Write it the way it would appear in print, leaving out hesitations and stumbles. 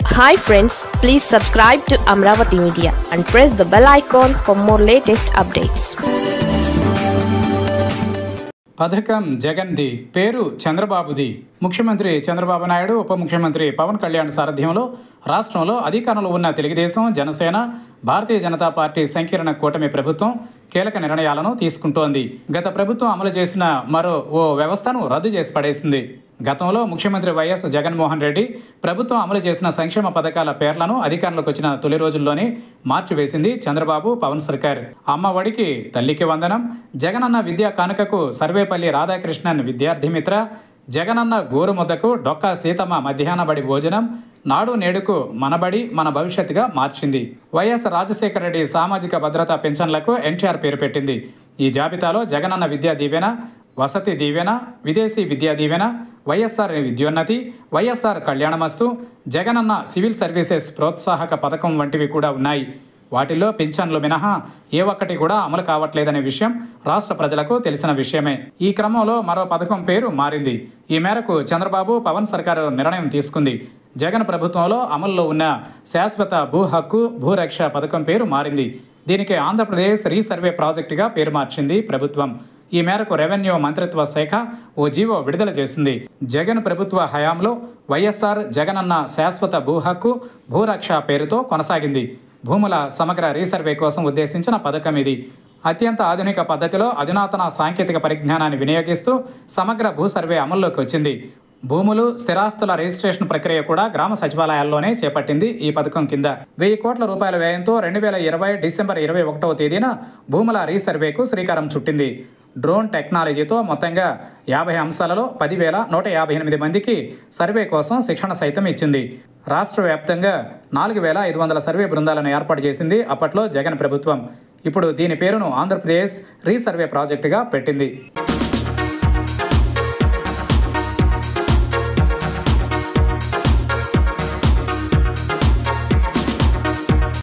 Hi friends, please subscribe to Amravati Media and press the bell icon for more latest updates. పథకం జగన్ది, పేరు చంద్రబాబుది. ముఖ్యమంత్రి చంద్రబాబు నాయుడు, ఉప ముఖ్యమంత్రి పవన్ కళ్యాణ్ సారథ్యంలో రాష్ట్రంలో అధికారంలో ఉన్న తెలుగుదేశం, జనసేన, భారతీయ జనతా పార్టీ సంకీర్ణ కూటమి ప్రభుత్వం కీలక నిర్ణయాలను తీసుకుంటోంది. గత ప్రభుత్వం అమలు చేసిన మరో వ్యవస్థను రద్దు చేసి పడేసింది. గతంలో ముఖ్యమంత్రి వైఎస్ జగన్మోహన్ రెడ్డి ప్రభుత్వం అమలు చేసిన సంక్షేమ పథకాల పేర్లను అధికారంలోకి వచ్చిన తొలి రోజుల్లోనే మార్చివేసింది చంద్రబాబు పవన్ సర్కార్. అమ్మ ఒడికి తల్లికి వందనం, జగనన్న విద్యా కానుకకు సర్వేపల్లి రాధాకృష్ణన్ విద్యార్థి మిత్ర, జగనన్న గోరుముద్దకు డొక్కా సీతమ్మ మధ్యాహ్న బడి భోజనం, నాడు నేడుకు మనబడి మన భవిష్యత్తుగా మార్చింది. వైఎస్ రాజశేఖర రెడ్డి సామాజిక భద్రతా పెన్షన్లకు ఎన్టీఆర్ పేరు పెట్టింది. ఈ జాబితాలో జగనన్న విద్యా దీవెన, వసతి దీవెన, విదేశీ విద్యా దీవెన, వైఎస్ఆర్ విద్యోన్నతి, వైఎస్ఆర్ కళ్యాణమస్తు, జగనన్న సివిల్ సర్వీసెస్ ప్రోత్సాహక పథకం వంటివి కూడా ఉన్నాయి. వాటిల్లో పింఛన్లు మినహా ఏ ఒక్కటి కూడా అమలు కావట్లేదనే విషయం రాష్ట్ర ప్రజలకు తెలిసిన విషయమే. ఈ క్రమంలో మరో పథకం పేరు మారింది. ఈ మేరకు చంద్రబాబు పవన్ సర్కారు నిర్ణయం తీసుకుంది. జగన్ ప్రభుత్వంలో అమల్లో ఉన్న శాశ్వత భూ హక్కు భూరక్ష పథకం పేరు మారింది. దీనికి ఆంధ్రప్రదేశ్ రీసర్వే ప్రాజెక్టుగా పేరు మార్చింది ప్రభుత్వం. ఈ మేరకు రెవెన్యూ మంత్రిత్వ శాఖ ఓ జీవో విడుదల చేసింది. జగన్ ప్రభుత్వ హయాంలో వైఎస్ఆర్ జగనన్న శాశ్వత భూ హక్కు భూరక్ష పేరుతో కొనసాగింది. భూముల సమగ్ర రీసర్వే కోసం ఉద్దేశించిన పథకం ఇది. అత్యంత ఆధునిక పద్ధతిలో అధునాతన సాంకేతిక పరిజ్ఞానాన్ని వినియోగిస్తూ సమగ్ర భూ సర్వే అమల్లోకి వచ్చింది. భూములు, స్థిరాస్తుల రిజిస్ట్రేషన్ ప్రక్రియ కూడా గ్రామ సచివాలయాల్లోనే చేపట్టింది. ఈ పథకం కింద 1000 కోట్ల రూపాయల వ్యయంతో 2020 డిసెంబర్ 21వ తేదీన భూముల రీసర్వేకు శ్రీకారం చుట్టింది. డ్రోన్ టెక్నాలజీతో మొత్తంగా 50 అంశాలలో 10,158 మందికి సర్వే కోసం శిక్షణ సైతం ఇచ్చింది. రాష్ట్ర వ్యాప్తంగా 4,500 సర్వే బృందాలను ఏర్పాటు చేసింది అప్పట్లో జగన్ ప్రభుత్వం. ఇప్పుడు దీని పేరును ఆంధ్రప్రదేశ్ రీసర్వే ప్రాజెక్టుగా పెట్టింది.